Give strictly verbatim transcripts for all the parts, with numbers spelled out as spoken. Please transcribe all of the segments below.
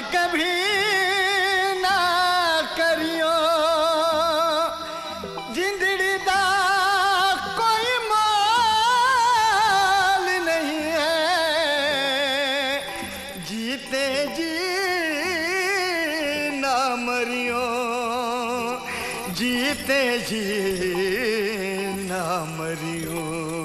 कभी ना करियो जिंदड़ी दा कोई मोल नहीं है, जीते जी ना मरियो, जीते जी ना मरियो।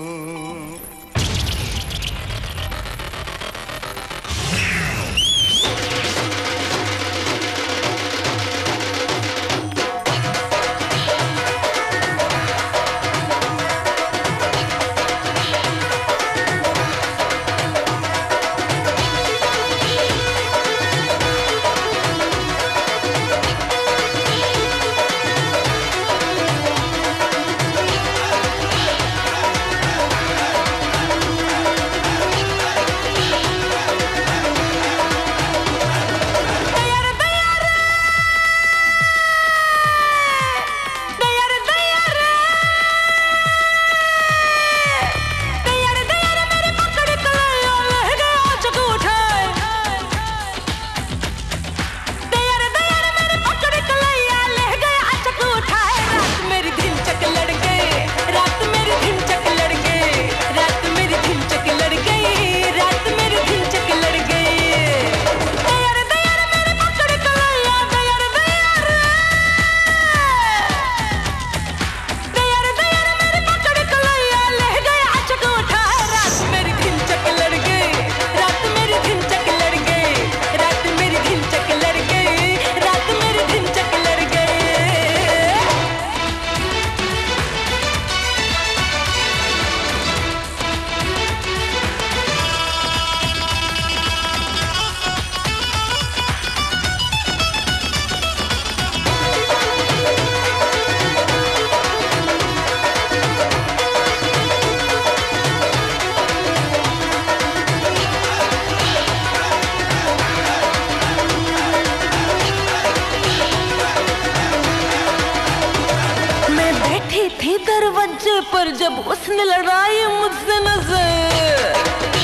थी दरवाजे पर जब उसने लड़ाई मुझसे नजर,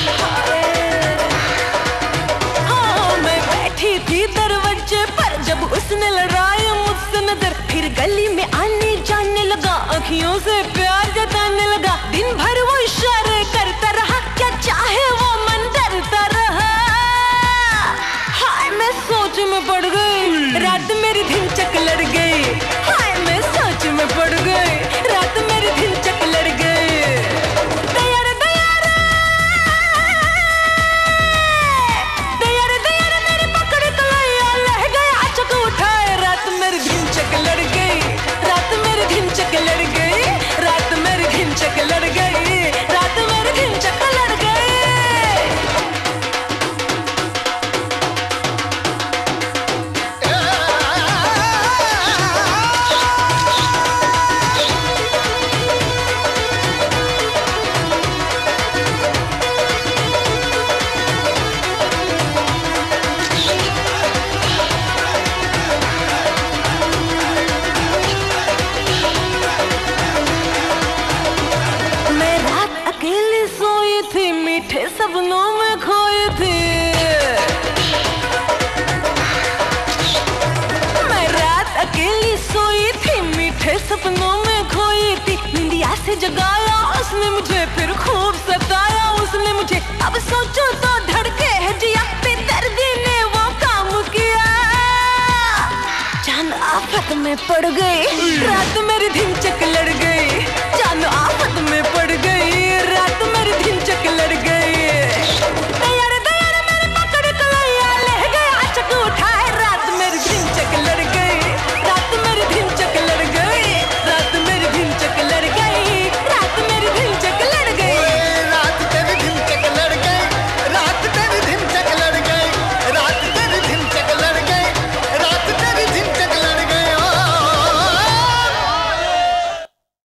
हाँ मैं बैठी थी दरवाजे पर जब उसने लड़ाई मुझसे नजर, फिर गली में आने जाने लगा, आँखियों से प्यार जताने लगा, दिन भर वो इशारे करता रहा, क्या चाहे वो मन डरता रहा। हाय मैं सोच में पड़ गई, रात मेरी धिनचक लड़ गई, हाय मैं सोच में पड़ गई, रात मेरी धिनचक लड़ गई। दया रे दया रे, दया रे दया रे मेरी पकड़ कलैया लह गया, अचक उठाए, रात मेरी धिनचक लड़ गई, रात मेरी धिनचक लड़ गई, रात मेरी धिनचक लड़ गई, रात मेरी धिनचक लड़ गई। सपनों में खोई थी मैं, रात अकेली सोई थी, मीठे सपनों में खोई थी, निंदिया से जगाया उसने मुझे, फिर खूब सताया उसने मुझे, अब सोचो तो धड़के है जिया, बेदर्दी ने वो काम किया, जान आफत में पड़ गई, रात मेरी धिनचक